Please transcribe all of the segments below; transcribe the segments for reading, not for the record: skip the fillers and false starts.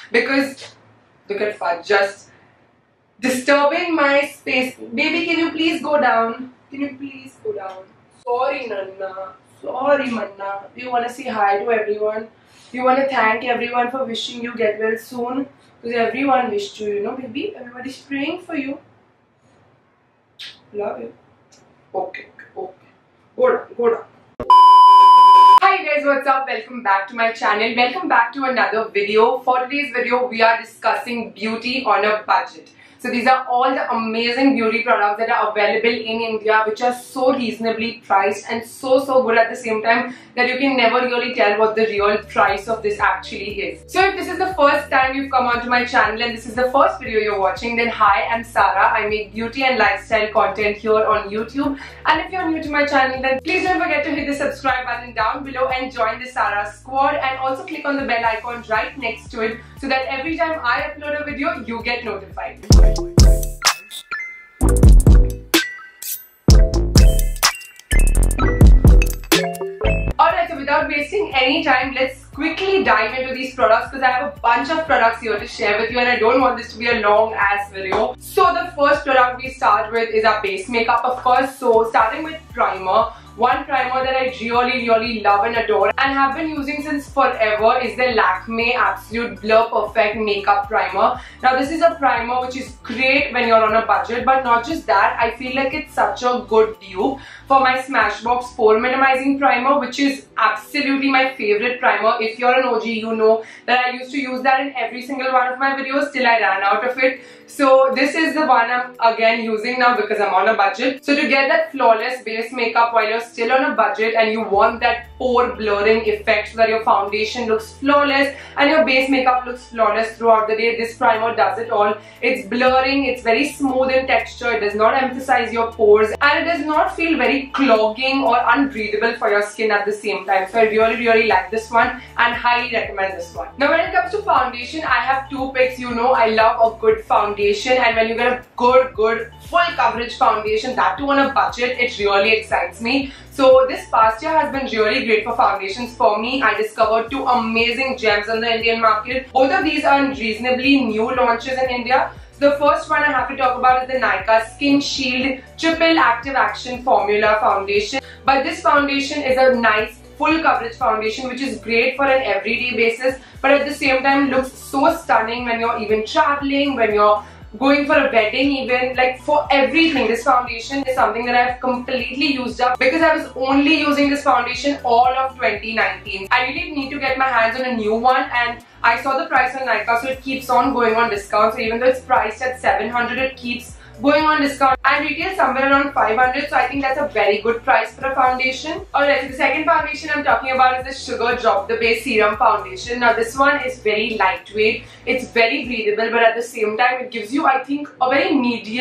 because look at Fudge just disturbing my space. Baby, can you please go down? Can you please go down? Sorry, Nanna. Sorry, Manna. Do you want to say hi to everyone? Do you want to thank everyone for wishing you get well soon? Because everyone wished you, you know, baby. Everybody's praying for you. Love you. Okay. Go down. Hi guys, what's up? Welcome back to my channel. Welcome back to another video. For today's video, we are discussing beauty on a budget. So these are all the amazing beauty products that are available in India, which are so reasonably priced and so good at the same time that you can never really tell what the real price of this actually is. So if this is the first time you've come onto my channel and this is the first video you're watching, then hi, I'm Sara. I make beauty and lifestyle content here on YouTube. And if you're new to my channel, then please don't forget to hit the subscribe button down below and join the Sara squad, and also click on the bell icon right next to it so that every time I upload a video, you get notified. Alright, so without wasting any time, let's quickly dive into these products because I have a bunch of products here to share with you and I don't want this to be a long ass video. So the first product we start with is our base makeup, of course. So starting with primer. One primer that I really love and adore and have been using since forever is the Lakme Absolute Blur Perfect Makeup Primer. Now this is a primer which is great when you're on a budget, but not just that, I feel like it's such a good dupe for my Smashbox Pore Minimizing Primer, which is absolutely my favorite primer. If you're an OG, you know that I used to use that in every single one of my videos till I ran out of it. So this is the one I'm again using now because I'm on a budget. So to get that flawless base makeup while you're still on a budget and you want that pore blurring effect so that your foundation looks flawless and your base makeup looks flawless throughout the day, this primer does it all. It's blurring, it's very smooth in texture, it does not emphasize your pores, and it does not feel very clogging or unbreathable for your skin at the same time. So I really like this one and highly recommend this one. Now when it comes to foundation, I have two picks. You know I love a good foundation, and when you get a good full coverage foundation, that too on a budget, it really excites me. So this past year has been really great for foundations for me. I discovered two amazing gems on the Indian market. Both of these are reasonably new launches in India. So the first one I have to talk about is the Nykaa Skin Shield Triple Active Action Formula Foundation. But this foundation is a nice full coverage foundation which is great for an everyday basis, but at the same time looks so stunning when you're even traveling, when you're going for a wedding even, like for everything. This foundation is something that I've completely used up because I was only using this foundation all of 2019. I really need to get my hands on a new one, and I saw the price on Nykaa, so it keeps on going on discount. So even though it's priced at 700, it keeps going on discount and retail somewhere around 500, so I think that's a very good price for a foundation. Alright, so the second foundation I'm talking about is the Sugar Drop the Base Serum Foundation. Now this one is very lightweight, it's very breathable, but at the same time it gives you, I think, a very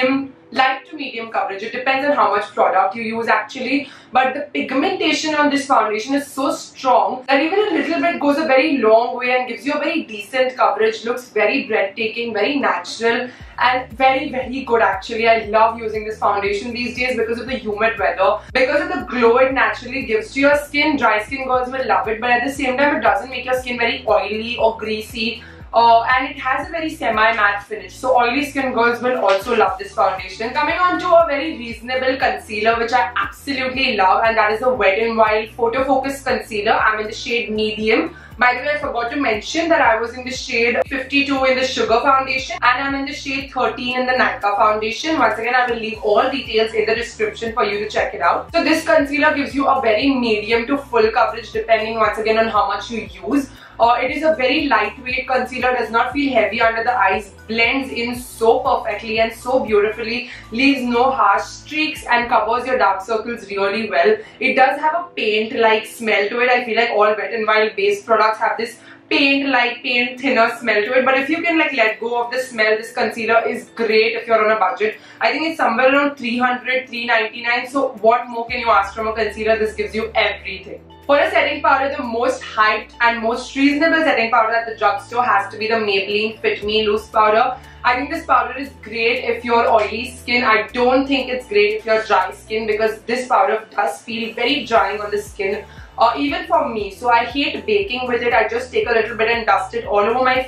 light to medium coverage. It depends on how much product you use actually, but the pigmentation on this foundation is so strong that even a little bit goes a very long way and gives you a very decent coverage. Looks very breathtaking, very natural and very good actually. I love using this foundation these days because of the humid weather, because of the glow it naturally gives to your skin. Dry skin girls will love it, but at the same time it doesn't make your skin very oily or greasy. And it has a very semi-matte finish, so oily skin girls will also love this foundation. Coming on to a very reasonable concealer which I absolutely love, and that is the Wet n Wild Photo Focus Concealer. I'm in the shade medium. By the way, I forgot to mention that I was in the shade 52 in the Sugar Foundation and I'm in the shade 13 in the Nykaa Foundation. Once again, I will leave all details in the description for you to check it out. So this concealer gives you a very medium to full coverage depending once again on how much you use. It is a very lightweight concealer, does not feel heavy under the eyes, blends in so perfectly and so beautifully, leaves no harsh streaks and covers your dark circles really well. It does have a paint-like smell to it. I feel like all Wet n Wild based products have this paint thinner smell to it, but if you can like let go of the smell, this concealer is great if you're on a budget. I think it's somewhere around 300, 399, so what more can you ask from a concealer? This gives you everything. For a setting powder, the most hyped and most reasonable setting powder at the drugstore has to be the Maybelline Fit Me Loose Powder. I think this powder is great if you're oily skin. I don't think it's great if you're dry skin because this powder does feel very drying on the skin. Even for me, so I hate baking with it. I just take a little bit and dust it all over my face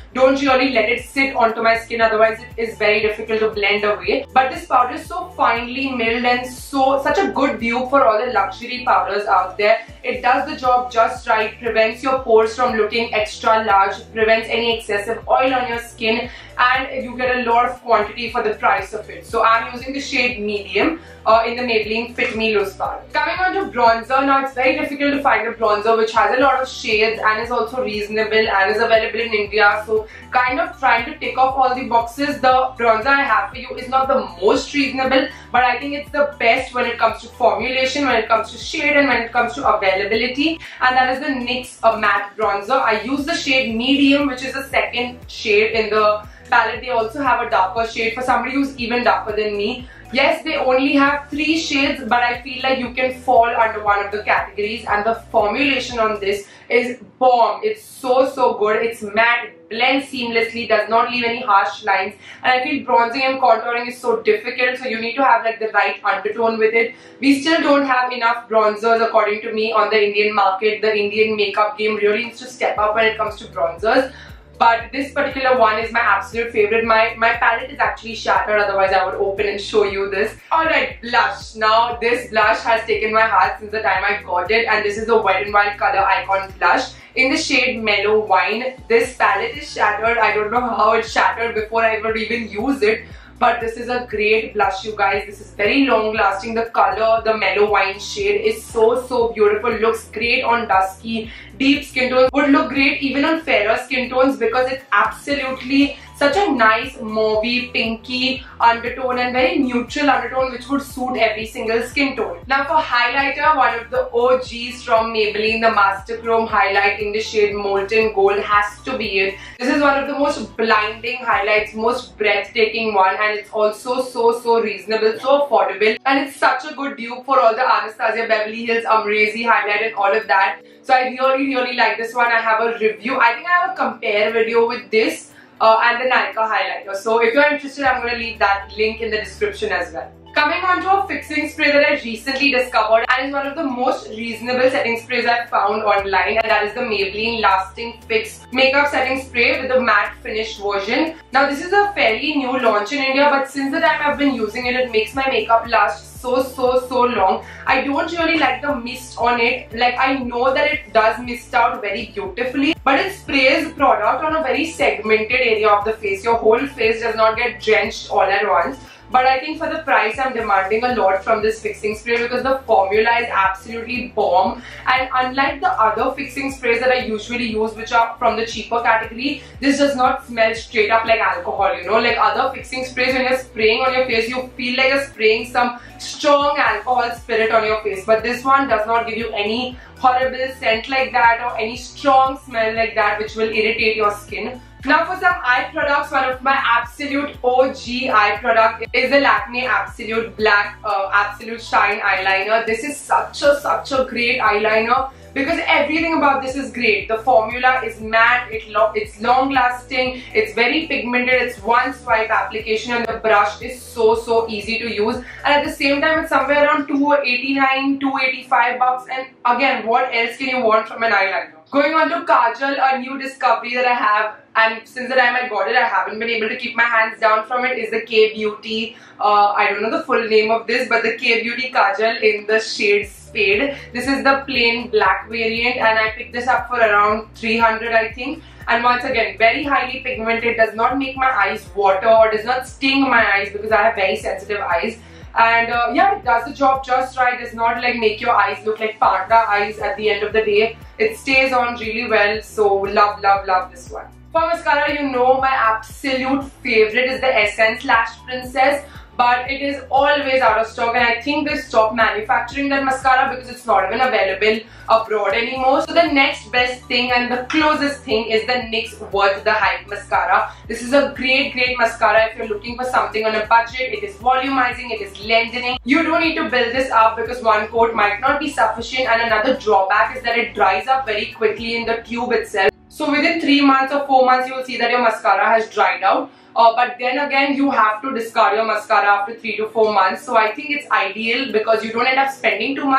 don't really let it sit onto my skin, otherwise it is very difficult to blend away. But this powder is so finely milled and such a good dupe for all the luxury powders out there. It does the job just right, prevents your pores from looking extra large, prevents any excessive oil on your skin, and you get a lot of quantity for the price of it. So I'm using the shade medium in the Maybelline Fit Me Loose Powder. Coming on to bronzer, now it's very difficult to find a bronzer which has a lot of shades and is also reasonable and is available in India. So kind of trying to tick off all the boxes. The bronzer I have for you is not the most reasonable, but I think it's the best when it comes to formulation, when it comes to shade, and when it comes to availability. And that is the NYX matte bronzer. I use the shade medium, which is the second shade in the palette. They also have a darker shade for somebody who's even darker than me. Yes, they only have 3 shades, but I feel like you can fall under one of the categories, and the formulation on this is bomb. It's so good. It's matte, it blends seamlessly, does not leave any harsh lines, and I feel bronzing and contouring is so difficult, so you need to have like the right undertone with it. We still don't have enough bronzers according to me on the Indian market. The Indian makeup game really needs to step up when it comes to bronzers. But this particular one is my absolute favorite. My palette is actually shattered, otherwise I would open and show you this. Alright, blush. Now this blush has taken my heart since the time I got it, and this is the Wet n Wild Color Icon blush in the shade Mellow Wine. This palette is shattered. I don't know how it shattered before I would even use it. But this is a great blush, you guys. This is very long lasting. The color, the Mellow Wine shade is so beautiful. Looks great on dusky, deep skin tones. Would look great even on fairer skin tones because it's absolutely such a nice mauvey, pinky undertone and very neutral undertone which would suit every single skin tone. Now for highlighter, one of the OGs from Maybelline, the Master Chrome highlight in the shade Molten Gold has to be it. This is one of the most blinding highlights, most breathtaking one, and it's also so reasonable, so affordable, and it's such a good dupe for all the Anastasia Beverly Hills Amrezy highlight and all of that. So I really like this one. I have a review. I think I have a compare video with this and the Nykaa highlighter. So if you're interested, I'm going to leave that link in the description as well. Coming on to a fixing spray that I recently discovered and is one of the most reasonable setting sprays I've found online, and that is the Maybelline Lasting Fix Makeup Setting Spray with the matte finish version. Now this is a fairly new launch in India, but since the time I've been using it, it makes my makeup last so long. I don't really like the mist on it. Like, I know that it does mist out very beautifully, but it sprays product on a very segmented area of the face. Your whole face does not get drenched all at once. But I think for the price, I'm demanding a lot from this fixing spray because the formula is absolutely bomb. And unlike the other fixing sprays that I usually use, which are from the cheaper category, this does not smell straight up like alcohol, you know. Like other fixing sprays, when you're spraying on your face, you feel like you're spraying some strong alcohol spirit on your face. But this one does not give you any horrible scent like that or any strong smell like that which will irritate your skin. Now for some eye products, one of my absolute OG eye product is the Lakme Absolute Black Absolute Shine Eyeliner. This is such a great eyeliner because everything about this is great. The formula is matte, it's long lasting, it's very pigmented, it's one swipe application, and the brush is so easy to use. And at the same time, it's somewhere around $289, $285, and again, what else can you want from an eyeliner? Going on to Kajal, a new discovery that I have, and since the time I got it, I haven't been able to keep my hands down from it, is the K-Beauty, I don't know the full name of this, but the K-Beauty Kajal in the shade Spade. This is the plain black variant, and I picked this up for around 300, I think. And once again, very highly pigmented, does not make my eyes water or does not sting my eyes because I have very sensitive eyes. And yeah, it does the job just right. Does not like make your eyes look like panda eyes at the end of the day. It stays on really well, so love this one. For mascara, you know my absolute favorite is the Essence Lash Princess, but it is always out of stock, and I think they stopped manufacturing that mascara because it's not even available abroad anymore. So the next best thing and the closest thing is the NYX Worth the Hype mascara. This is a great mascara if you're looking for something on a budget. It is volumizing, it is lengthening. You don't need to build this up because one coat might not be sufficient, and another drawback is that it dries up very quickly in the tube itself. So within 3 months or 4 months, you will see that your mascara has dried out. But then again, you have to discard your mascara after 3 to 4 months. So I think it's ideal because you don't end up spending too much.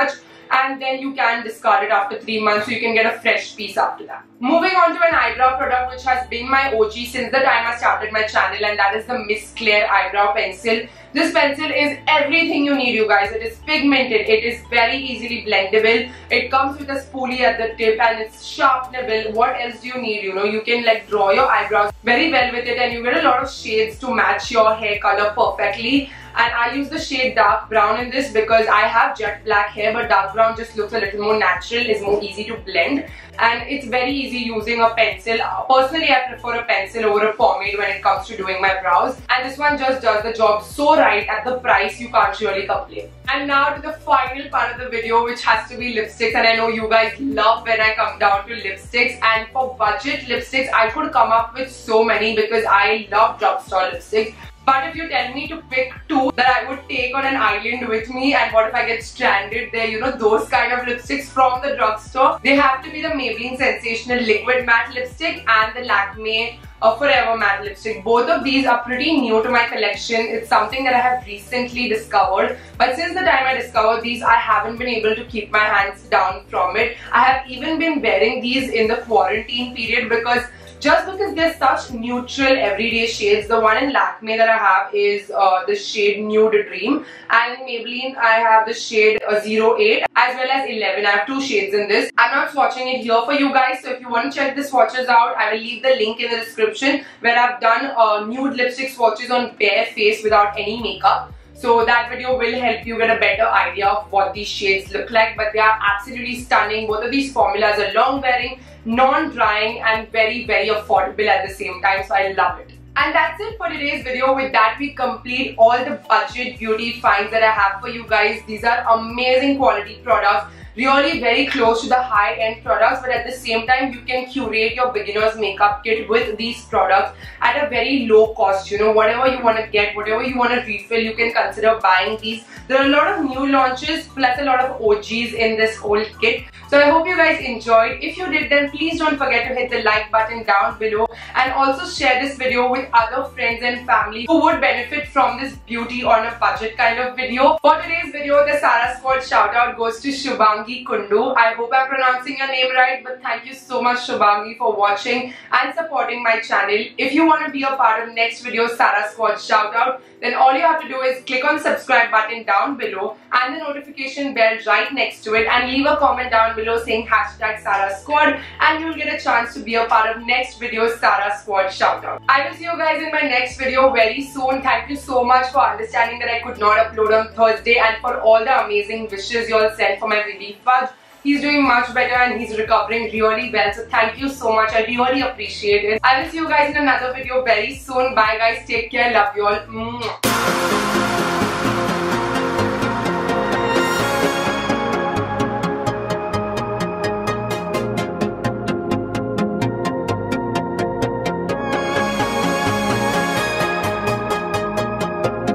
and then you can discard it after 3 months, so you can get a fresh piece after that. Moving on to an eyebrow product which has been my OG since the time I started my channel, and that is the Miss Claire eyebrow pencil. This pencil is everything you need, you guys. It is pigmented, it is very easily blendable, it comes with a spoolie at the tip, and it's sharpenable. What else do you need? You know, you can like draw your eyebrows very well with it, and you get a lot of shades to match your hair color perfectly. And I use the shade dark brown in this because I have jet black hair, but dark brown just looks a little more natural, is more easy to blend, and it's very easy using a pencil. Personally, I prefer a pencil over a pomade when it comes to doing my brows, and this one just does the job so right at the price you can't really complain. And now to the final part of the video, which has to be lipsticks, and I know you guys love when I come down to lipsticks. And for budget lipsticks, I could come up with so many because I love drugstore lipsticks. But if you tell me to pick 2 that I would take on an island with me, and what if I get stranded there, you know, those kind of lipsticks from the drugstore, they have to be the Maybelline Sensational Liquid Matte Lipstick and the Lakme Forever Matte Lipstick. Both of these are pretty new to my collection. It's something that I have recently discovered, but since the time I discovered these, I haven't been able to keep my hands down from it. I have even been wearing these in the quarantine period because they're such neutral everyday shades. The one in Lakme that I have is the shade Nude Dream, and in Maybelline I have the shade 08 as well as 11. I have 2 shades in this. I'm not swatching it here for you guys, so if you want to check the swatches out, I will leave the link in the description where I've done nude lipstick swatches on bare face without any makeup. So that video will help you get a better idea of what these shades look like, but they are absolutely stunning. Both of these formulas are long wearing, non-drying, and very affordable at the same time, so I love it. And that's it for today's video. With that, we complete all the budget beauty finds that I have for you guys. These are amazing quality products, really very close to the high-end products, but at the same time you can curate your beginner's makeup kit with these products at a very low cost. You know, whatever you want to get, whatever you want to refill, you can consider buying these. There are a lot of new launches plus a lot of OGs in this whole kit. So I hope you guys enjoyed. If you did, then please don't forget to hit the like button down below, and also share this video with other friends and family who would benefit from this beauty on a budget kind of video. For today's video, the Sara Squad shout out goes to Shubhangi Kundu. I hope I'm pronouncing your name right, but thank you so much, Shubhangi, for watching and supporting my channel. If you want to be a part of next video's Sara Squad shout out, then all you have to do is click on the subscribe button down below and the notification bell right next to it, and leave a comment down below saying hashtag Sara Squad, and you'll get a chance to be a part of next video's Sara Squad shout out. I will see you guys in my next video very soon. Thank you so much for understanding that I could not upload on Thursday, and for all the amazing wishes you all sent for my baby Fudge. He's doing much better and he's recovering really well, so thank you so much. I really appreciate it. I will see you guys in another video very soon. Bye guys, take care, love you all.